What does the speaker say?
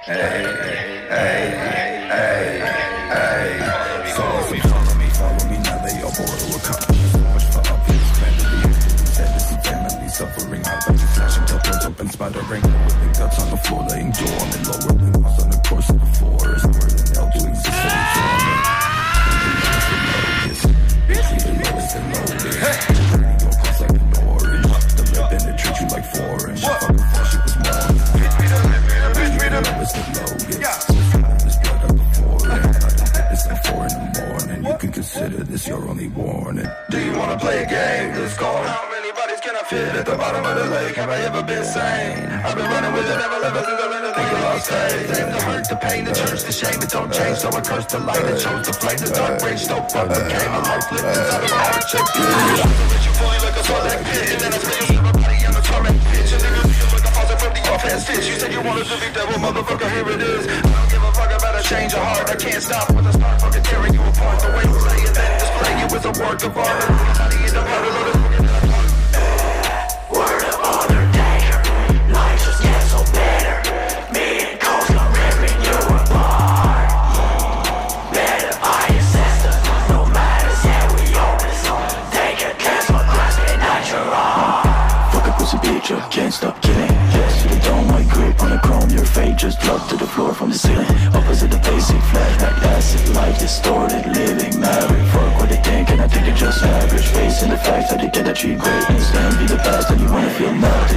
So if you follow me, now they all boil a cup. So much for obvious vanity. Fantasy family suffering. How about you flashing till birds open sputtering? With guts on the floor, laying dormant. Lowering walls on the course of the forest. Where the hell to exist so torment. Treat the lowest and lowest. Turning your pulse like an orange. The lip penetrate you like foreign. She fucking thought she was more. Treat the lowest and lowest. This blood out the foreign. It's like 4 in the morning. You can consider this your only warning. Do you wanna play a game? Let's go. How many bodies can I fit at the bottom of the lake? Have I ever been sane? I've been running with it ever since I learned to think about faith. The hurt, the pain, the church, the shame, it don't change. So I curse the light, it shows the flame, the dark rage, no fun became a life lived inside of a heart check. You falling like a sword pit, and then I spit your body on the torment pitch. And then you feel like I'm falling from the offense stitch. You said you wanted to be devil, motherfucker, here it is. I don't give a fuck about a change of heart. I can't stop with a start fucking tearing you apart. The way you say it, then display you as a work of art. How do you know how to know this? Word of honor, dagger. Life just gets so better. Me and Coast are ripping you apart. Better by ancestor. No matters, yeah, we open so take a chance for grasping at your arm. Fuck a pussy bitch, I can't stop killing. Yes to the dome, my grip on the chrome. Your fate just dropped to the floor from the ceiling. Opposite the basic, flashback acid. Life distorted, living married. Fuck what they think and I think they're just average. Facing the facts that they get that treat greatness. Then be the past that you wanna feel now.